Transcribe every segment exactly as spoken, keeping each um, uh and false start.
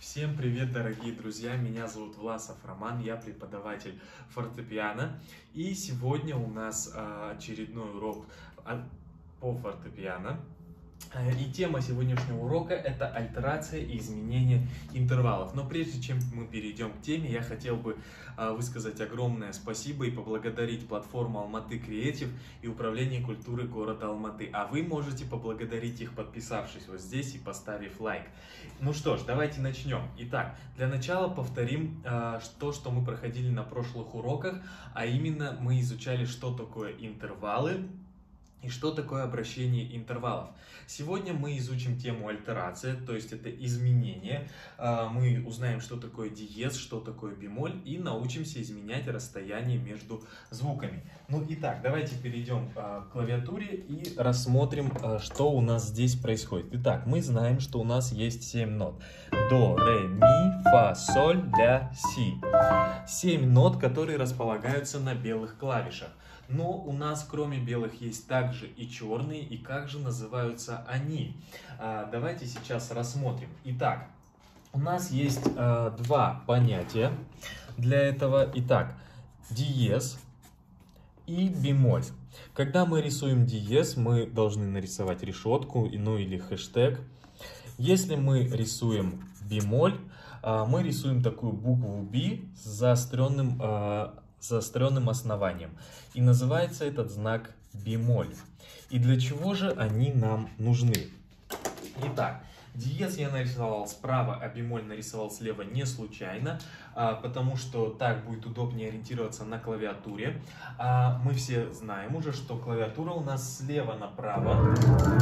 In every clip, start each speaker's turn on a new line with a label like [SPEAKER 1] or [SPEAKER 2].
[SPEAKER 1] Всем привет, дорогие друзья! Меня зовут Власов Роман, я преподаватель фортепиано. И сегодня у нас очередной урок по фортепиано. И тема сегодняшнего урока – это альтерация и изменение интервалов. Но прежде чем мы перейдем к теме, я хотел бы высказать огромное спасибо и поблагодарить платформу Алматы Креатив и Управление культуры города Алматы. А вы можете поблагодарить их, подписавшись вот здесь и поставив лайк. Ну что ж, давайте начнем. Итак, для начала повторим то, что мы проходили на прошлых уроках, а именно мы изучали, что такое интервалы и что такое обращение интервалов. Сегодня мы изучим тему альтерация, то есть это изменение. Мы узнаем, что такое диез, что такое бемоль, и научимся изменять расстояние между звуками. Ну итак, давайте перейдем к клавиатуре и рассмотрим, что у нас здесь происходит. Итак, мы знаем, что у нас есть семь нот. До, ре, ми, фа, соль, ля, си. семь нот, которые располагаются на белых клавишах. Но у нас кроме белых есть также и черные, и как же называются они? А, давайте сейчас рассмотрим. Итак, у нас есть а, два понятия для этого. Итак, диез и бемоль. Когда мы рисуем диез, мы должны нарисовать решетку, ну или хэштег. Если мы рисуем бемоль, а, мы рисуем такую букву B с заостренным а, заостренным основанием. И называется этот знак бемоль. И для чего же они нам нужны? Итак, диез я нарисовал справа, а бемоль нарисовал слева не случайно, а, потому что так будет удобнее ориентироваться на клавиатуре. А, мы все знаем уже, что клавиатура у нас слева направо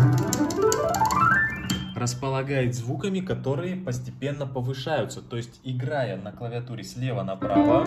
[SPEAKER 1] располагает звуками, которые постепенно повышаются. То есть, играя на клавиатуре слева направо,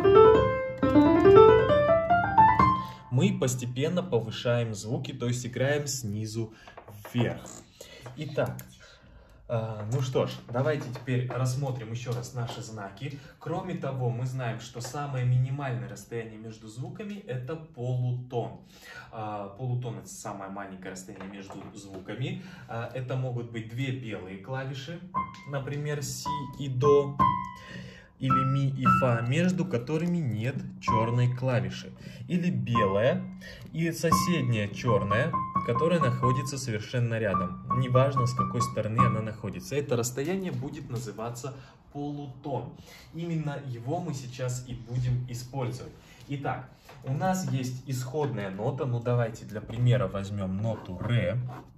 [SPEAKER 1] мы постепенно повышаем звуки, то есть играем снизу вверх. Итак, э, ну что ж, давайте теперь рассмотрим еще раз наши знаки. Кроме того, мы знаем, что самое минимальное расстояние между звуками – это полутон. Э, полутон – это самое маленькое расстояние между звуками. Э, это могут быть две белые клавиши, например, си и до, или ми и фа, между которыми нет черной клавиши. Или белая и соседняя черная, которая находится совершенно рядом. Неважно, с какой стороны она находится. Это расстояние будет называться полутон. Именно его мы сейчас и будем использовать. Итак, у нас есть исходная нота. Ну давайте для примера возьмем ноту ре.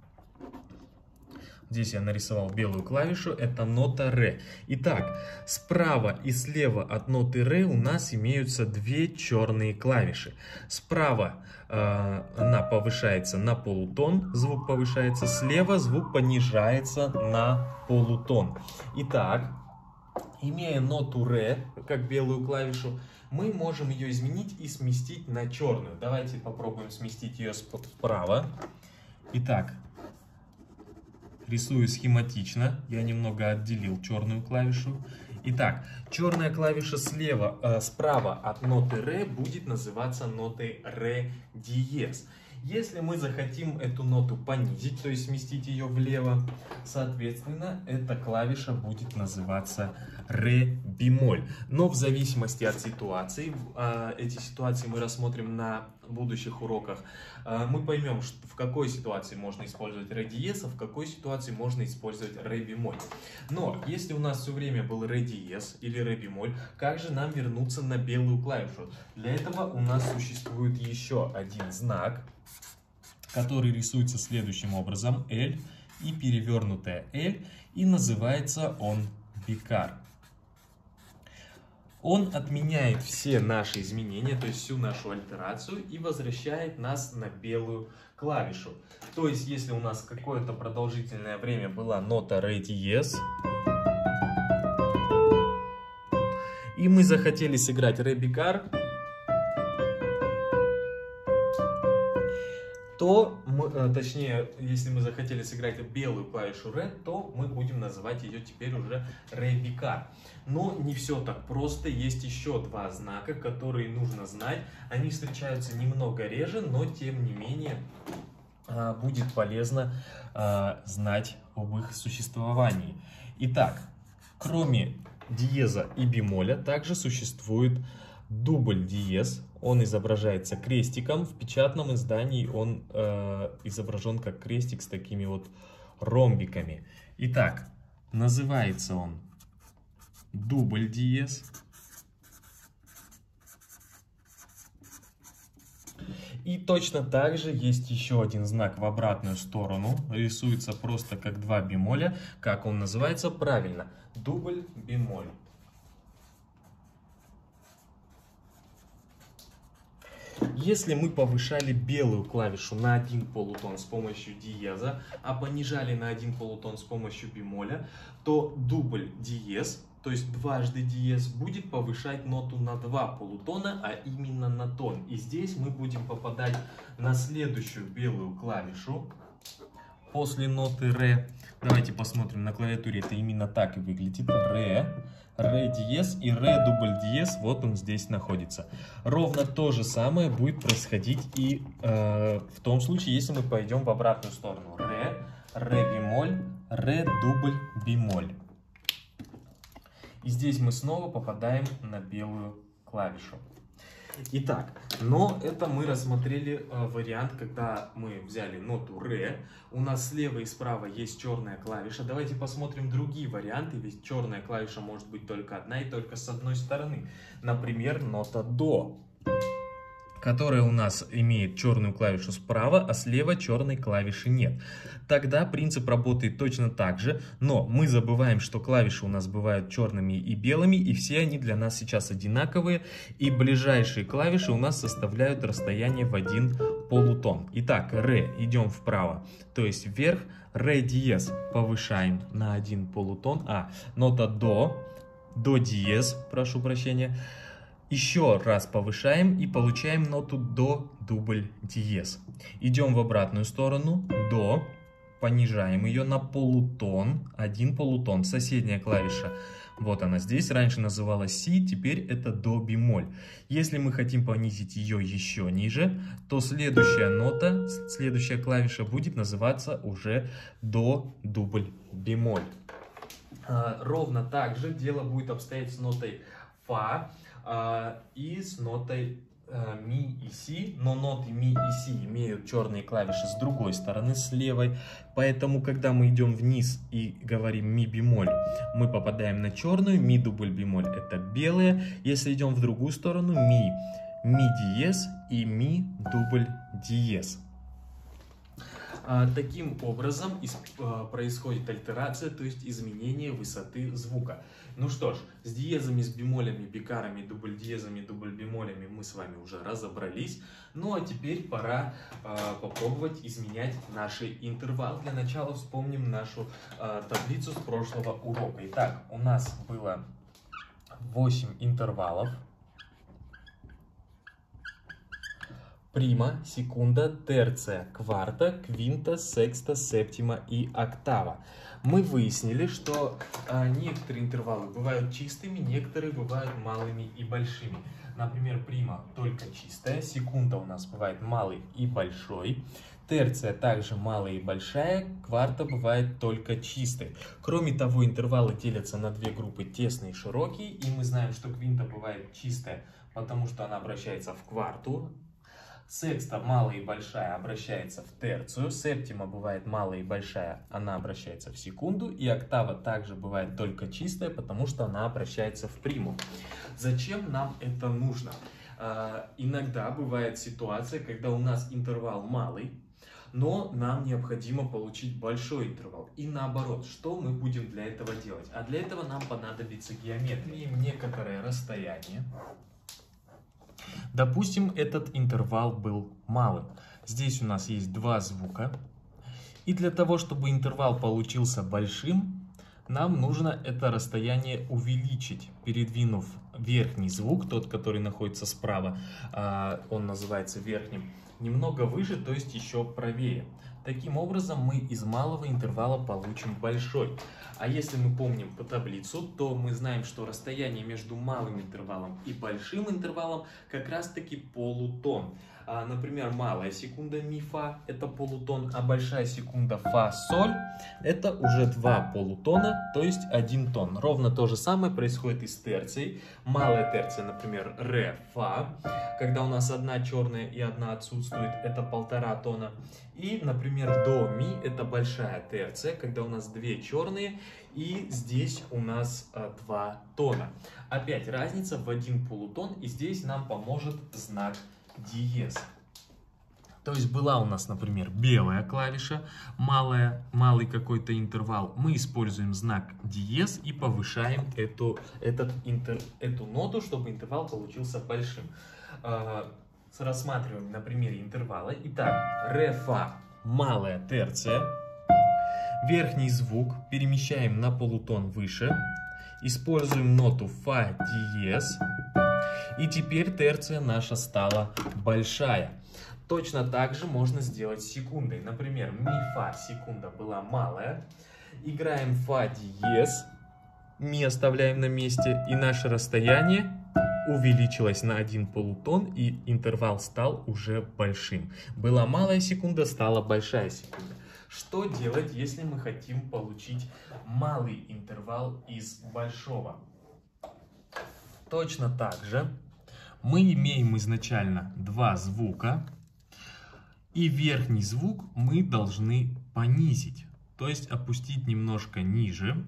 [SPEAKER 1] Здесь я нарисовал белую клавишу, это нота ре. Итак, справа и слева от ноты ре у нас имеются две черные клавиши. Справа э, она повышается на полутон, звук повышается, слева звук понижается на полутон. Итак, имея ноту ре, как белую клавишу, мы можем ее изменить и сместить на черную. Давайте попробуем сместить ее справа. Итак, рисую схематично, я немного отделил черную клавишу. Итак, черная клавиша слева, э, справа от ноты ре будет называться нотой ре диез. Если мы захотим эту ноту понизить, то есть сместить ее влево, соответственно, эта клавиша будет называться ре бемоль. Но в зависимости от ситуации, эти ситуации мы рассмотрим на будущих уроках, мы поймем, в какой ситуации можно использовать ре диез, а в какой ситуации можно использовать ре бемоль. Но если у нас все время был ре диез или ре бемоль, как же нам вернуться на белую клавишу? Для этого у нас существует еще один знак, который рисуется следующим образом: L и перевернутая L, и называется он бикар. Он отменяет все наши изменения, то есть всю нашу альтерацию, и возвращает нас на белую клавишу. То есть, если у нас какое-то продолжительное время была нота ре диез, и мы захотели сыграть ре бикар, то, мы, точнее, если мы захотели сыграть белую клавишу ре, то мы будем называть ее теперь уже ре бикар. Но не все так просто, есть еще два знака, которые нужно знать. Они встречаются немного реже, но тем не менее будет полезно знать об их существовании. Итак, Кроме диеза и бемоля, также существует дубль диез. Он изображается крестиком. В печатном издании он э, изображен как крестик с такими вот ромбиками. Итак, называется он дубль диез. И точно так же есть еще один знак в обратную сторону. Рисуется просто как два бемоля. Как он называется правильно? Дубль бемоль. Если мы повышали белую клавишу на один полутон с помощью диеза, а понижали на один полутон с помощью бемоля, то дубль диез, то есть дважды диез, будет повышать ноту на два полутона, а именно на тон. И здесь мы будем попадать на следующую белую клавишу после ноты ре. Давайте посмотрим на клавиатуре, это именно так и выглядит. Ре, ре диез и ре дубль диез, вот он здесь находится. Ровно то же самое будет происходить и э, в том случае, если мы пойдем в обратную сторону. Ре, ре бемоль, ре дубль бемоль. И здесь мы снова попадаем на белую клавишу. Итак, но это мы рассмотрели э, вариант, когда мы взяли ноту ре. У нас слева и справа есть черная клавиша. Давайте посмотрим другие варианты, ведь черная клавиша может быть только одна и только с одной стороны. Например, нота до, которая у нас имеет черную клавишу справа, а слева черной клавиши нет. Тогда принцип работает точно так же, но мы забываем, что клавиши у нас бывают черными и белыми, и все они для нас сейчас одинаковые, и ближайшие клавиши у нас составляют расстояние в один полутон. Итак, ре идем вправо, то есть вверх, ре диез повышаем на один полутон, а нота до, до диез, прошу прощения, еще раз повышаем и получаем ноту до дубль диез. Идем в обратную сторону, до, понижаем ее на полутон, один полутон, соседняя клавиша. Вот она здесь, раньше называлась си, теперь это до бемоль. Если мы хотим понизить ее еще ниже, то следующая нота, следующая клавиша будет называться уже до дубль бемоль. А, ровно так же дело будет обстоять с нотой фа. Uh, и с нотой uh, ми и си, но ноты ми и си имеют черные клавиши с другой стороны, с левой, поэтому когда мы идем вниз и говорим ми бемоль, мы попадаем на черную, ми дубль бемоль это белые, если идем в другую сторону, ми, ми диез и ми дубль диез. Uh, таким образом из, uh, происходит альтерация, то есть изменение высоты звука. Ну что ж, с диезами, с бемолями, бикарами, дубль диезами, дубль бемолями мы с вами уже разобрались. Ну а теперь пора uh, попробовать изменять наши интервалы. Для начала вспомним нашу uh, таблицу с прошлого урока. Итак, у нас было восемь интервалов. Прима, секунда, терция, кварта, квинта, секста, септима и октава. Мы выяснили, что а, некоторые интервалы бывают чистыми, некоторые бывают малыми и большими. Например, прима только чистая, секунда у нас бывает малый и большой, терция также малая и большая, кварта бывает только чистой. Кроме того, интервалы делятся на две группы, тесные и широкие, и мы знаем, что квинта бывает чистая, потому что она обращается в кварту. Секста малая и большая обращается в терцию, септима бывает малая и большая, она обращается в секунду, и октава также бывает только чистая, потому что она обращается в приму. Зачем нам это нужно? А, иногда бывает ситуация, когда у нас интервал малый, но нам необходимо получить большой интервал. И наоборот, что мы будем для этого делать? А для этого нам понадобится геометрия. Имеем некоторое расстояние. Допустим, этот интервал был малым. Здесь у нас есть два звука. И для того, чтобы интервал получился большим, нам нужно это расстояние увеличить, передвинув верхний звук, тот, который находится справа, он называется верхним, немного выше, то есть еще правее. Таким образом, мы из малого интервала получим большой. А если мы помним по таблицу, то мы знаем, что расстояние между малым интервалом и большим интервалом как раз таки полутон. А, например, малая секунда ми фа это полутон, а большая секунда фа соль это уже два полутона, то есть один тон. Ровно то же самое происходит и с терцией. Малая терция, например, ре фа, когда у нас одна черная и одна отсутствует, это полтора тона. И, например, до ми это большая терция, когда у нас две черные и здесь у нас а, два тона. Опять разница в один полутон, и здесь нам поможет знак диез. То есть была у нас, например, белая клавиша, малая, малый какой-то интервал. Мы используем знак диез и повышаем эту, этот интер, эту ноту, чтобы интервал получился большим. А, рассматриваем на примере интервала. Итак, ре фа, малая терция. Верхний звук перемещаем на полутон выше. Используем ноту фа диез. И теперь терция наша стала большая. Точно так же можно сделать с секундой. Например, ми фа секунда была малая. Играем фа диез. Ми оставляем на месте. И наше расстояние увеличилось на один полутон. И интервал стал уже большим. Была малая секунда, стала большая секунда. Что делать, если мы хотим получить малый интервал из большого? Точно так же мы имеем изначально два звука, и верхний звук мы должны понизить, то есть опустить немножко ниже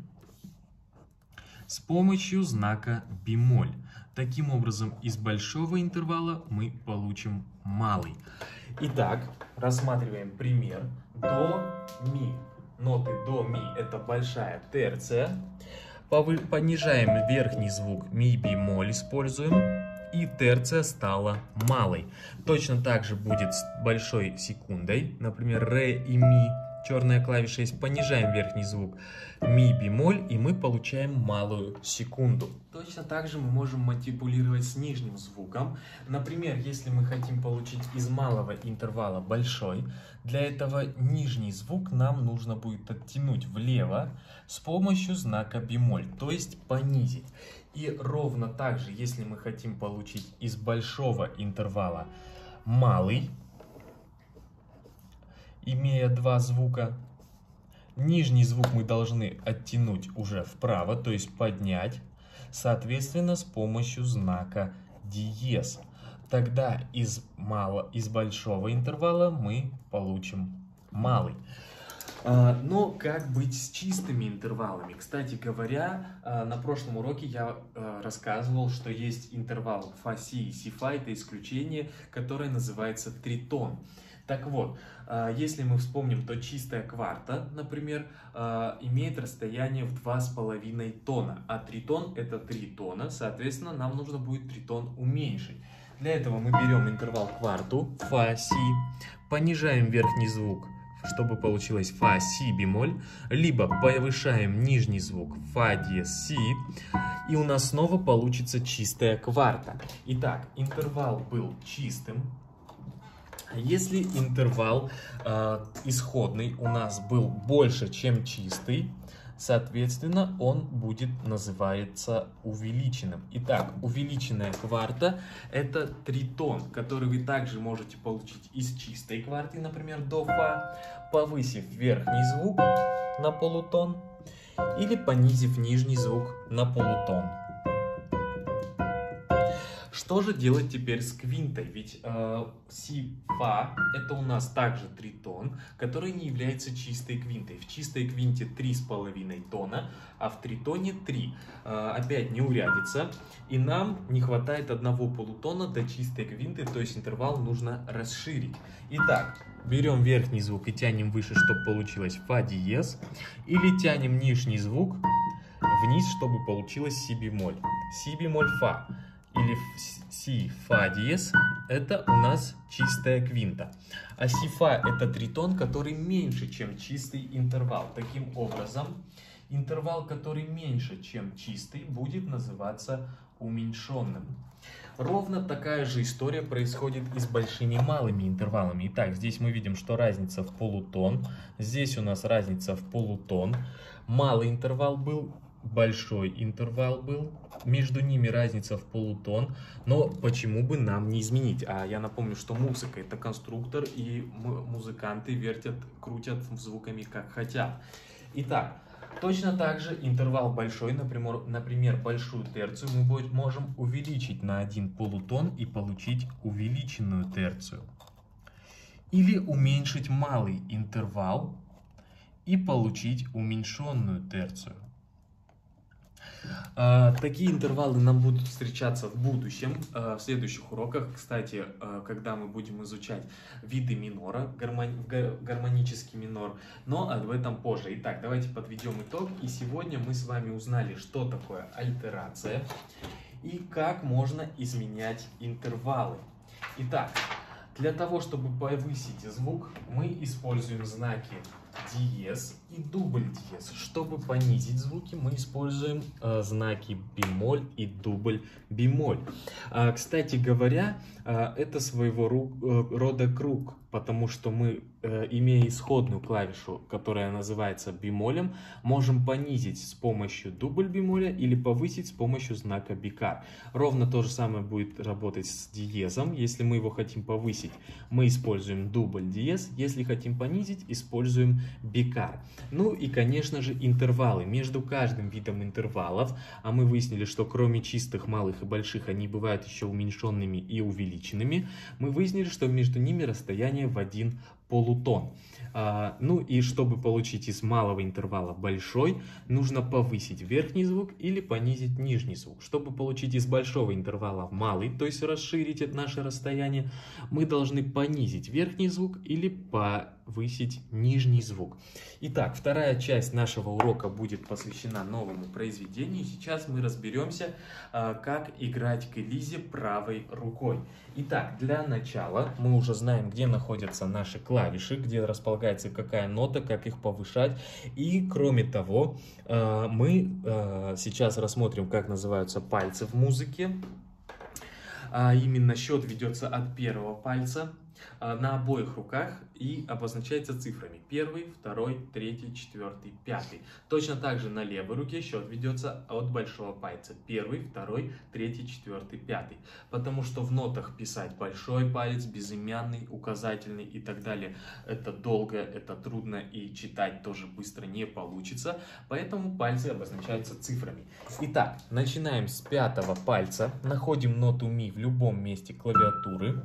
[SPEAKER 1] с помощью знака бемоль. Таким образом, из большого интервала мы получим малый. Итак, рассматриваем пример. До, ми. Ноты до, ми это большая терция. Повы... Понижаем верхний звук, ми бемоль используем. И терция стала малой. Точно так же будет с большой секундой. Например, ре и ми. Черная клавиша есть. Понижаем верхний звук, ми бемоль, и мы получаем малую секунду. Точно так же мы можем манипулировать с нижним звуком. Например, если мы хотим получить из малого интервала большой, для этого нижний звук нам нужно будет оттянуть влево с помощью знака бемоль, то есть понизить. И ровно так же, если мы хотим получить из большого интервала малый, имея два звука, нижний звук мы должны оттянуть уже вправо, то есть поднять, соответственно, с помощью знака диез. Тогда из, мало, из большого интервала мы получим малый. А, но как быть с чистыми интервалами? Кстати говоря, на прошлом уроке я рассказывал, что есть интервал фа-си и си-фа, это исключение, которое называется тритон. Так вот, если мы вспомним, то чистая кварта, например, имеет расстояние в два с половиной тона, а тритон это три тона, соответственно, нам нужно будет тритон уменьшить. Для этого мы берем интервал кварту, фа-си, понижаем верхний звук, чтобы получилось фа-си бемоль, либо повышаем нижний звук фа диез си, и у нас снова получится чистая кварта. Итак, интервал был чистым. Если интервал э, исходный у нас был больше, чем чистый, соответственно, он будет называться увеличенным. Итак, увеличенная кварта – это тритон, который вы также можете получить из чистой кварты, например, до фа, повысив верхний звук на полутон или понизив нижний звук на полутон. Что же делать теперь с квинтой? Ведь э, си-фа это у нас также тритон, который не является чистой квинтой. В чистой квинте три с половиной тона, а в тритоне три. Э, опять не урядится. И нам не хватает одного полутона до чистой квинты, то есть интервал нужно расширить. Итак, берем верхний звук и тянем выше, чтобы получилось фа диез. Или тянем нижний звук вниз, чтобы получилось си бемоль. Си бемоль фа. Или си фа диез это у нас чистая квинта. А си-фа это тритон, который меньше, чем чистый интервал. Таким образом, интервал, который меньше, чем чистый, будет называться уменьшенным. Ровно такая же история происходит и с большими и малыми интервалами. Итак, здесь мы видим, что разница в полутон. Здесь у нас разница в полутон. Малый интервал был большой интервал был, между ними разница в полутон, но почему бы нам не изменить? А я напомню, что музыка — это конструктор, и музыканты вертят, крутят звуками как хотят. Итак, точно так же интервал большой, например, например большую терцию, мы можем увеличить на один полутон и получить увеличенную терцию. Или уменьшить малый интервал и получить уменьшенную терцию. Такие интервалы нам будут встречаться в будущем, в следующих уроках. Кстати, когда мы будем изучать виды минора, гармонический минор, но об этом позже. Итак, давайте подведем итог. И сегодня мы с вами узнали, что такое альтерация и как можно изменять интервалы. Итак, для того, чтобы повысить звук, мы используем знаки диез и дубль диез. Чтобы понизить звуки, мы используем э, знаки бемоль и дубль бемоль. А, кстати говоря, э, это своего ру, э, рода круг, потому что мы, э, имея исходную клавишу, которая называется бемолем, можем понизить с помощью дубль бемоля или повысить с помощью знака бикар. Ровно то же самое будет работать с диезом. Если мы его хотим повысить, мы используем дубль диез. Если хотим понизить, используем бикар. Ну и, конечно же, интервалы. Между каждым видом интервалов, а мы выяснили, что кроме чистых малых и больших, они бывают еще уменьшенными и увеличенными, мы выяснили, что между ними расстояние в один полутон. А, ну и чтобы получить из малого интервала большой, нужно повысить верхний звук или понизить нижний звук. Чтобы получить из большого интервала малый, то есть расширить это наше расстояние, мы должны понизить верхний звук или повысить нижний звук. Итак, вторая часть нашего урока будет посвящена новому произведению. Сейчас мы разберемся, как играть к Элизе правой рукой. Итак, для начала мы уже знаем, где находятся наши клавиши, где располагается какая нота, как их повышать. И кроме того, мы сейчас рассмотрим, как называются пальцы в музыке. А именно счет ведется от первого пальца на обоих руках и обозначается цифрами: первый, второй, третий, четвертый, пятый. Точно так же на левой руке счет ведется от большого пальца: первый, второй, третий, четвертый, пятый. Потому что в нотах писать большой палец, безымянный, указательный и так далее — это долго, это трудно, и читать тоже быстро не получится. Поэтому пальцы обозначаются цифрами. Итак, начинаем с пятого пальца, находим ноту ми в любом месте клавиатуры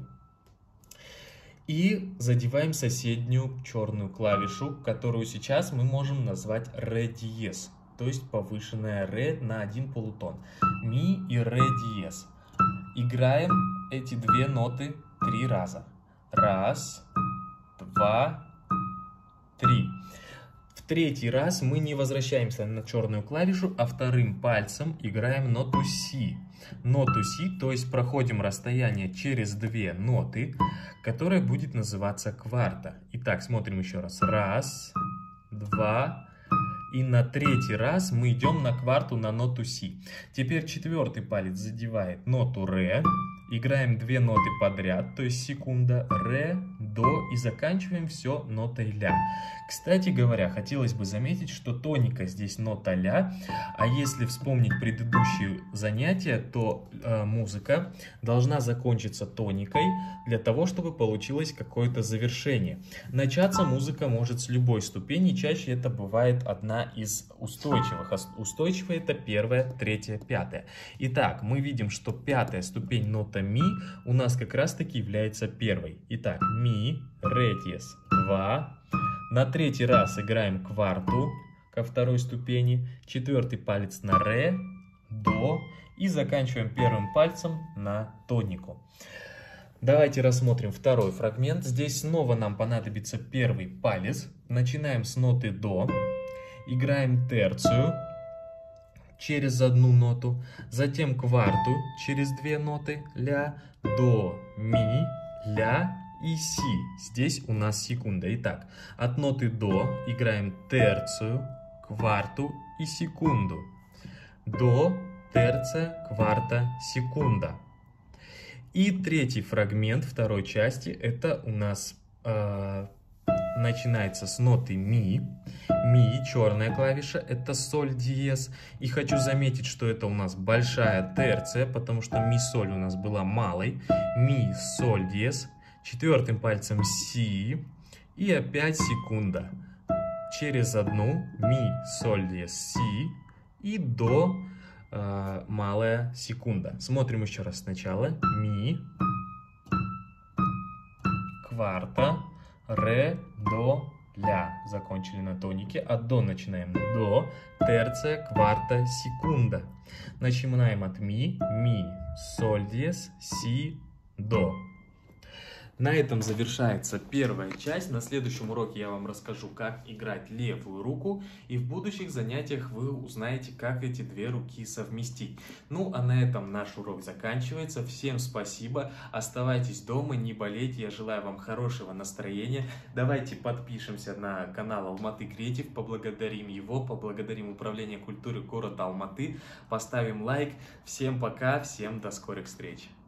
[SPEAKER 1] и задеваем соседнюю черную клавишу, которую сейчас мы можем назвать ре диез, то есть повышенная ре на один полутон. Ми и ре диез. Играем эти две ноты три раза. Раз, два, три. В третий раз мы не возвращаемся на черную клавишу, а вторым пальцем играем ноту си. Ноту си, то есть проходим расстояние через две ноты, которая будет называться кварта. Итак, смотрим еще раз. Раз, два, и на третий раз мы идем на кварту на ноту си. Теперь четвертый палец задевает ноту ре. Играем две ноты подряд, то есть секунда, ре, до, и заканчиваем все нотой ля. Кстати говоря, хотелось бы заметить, что тоника здесь нота ля, а если вспомнить предыдущие занятия, то э, музыка должна закончиться тоникой для того, чтобы получилось какое-то завершение. Начаться музыка может с любой ступени, чаще это бывает одна из устойчивых. Устойчивая — это первая, третья, пятая. Итак, мы видим, что пятая ступень нота ми у нас как раз таки является первой. Итак, ми, ре диез, два. На третий раз играем кварту ко второй ступени, четвертый палец на ре, до, и заканчиваем первым пальцем на тонику. Давайте рассмотрим второй фрагмент. Здесь снова нам понадобится первый палец. Начинаем с ноты до, играем терцию через одну ноту, затем кварту через две ноты, ля, до, ми, ля и си. Здесь у нас секунда. Итак, от ноты до играем терцию, кварту и секунду. До, терция, кварта, секунда. И третий фрагмент второй части — это у нас э, начинается с ноты ми. Ми, черная клавиша, это соль диез. И хочу заметить, что это у нас большая терция, потому что ми-соль у нас была малой. Ми, соль диез. Четвертым пальцем си. И опять секунда. Через одну ми, соль диез, си. И до э, малая секунда. Смотрим еще раз сначала. Ми. Кварта. Ре, до, ля. Закончили на тонике. От до начинаем. До. Терция, кварта, секунда. Начинаем от ми. Ми, соль диез, си, до. На этом завершается первая часть. На следующем уроке я вам расскажу, как играть левую руку. И в будущих занятиях вы узнаете, как эти две руки совместить. Ну, а на этом наш урок заканчивается. Всем спасибо. Оставайтесь дома, не болейте. Я желаю вам хорошего настроения. Давайте подпишемся на канал Алматы Креатив. Поблагодарим его. Поблагодарим Управление культуры города Алматы. Поставим лайк. Всем пока. Всем до скорых встреч.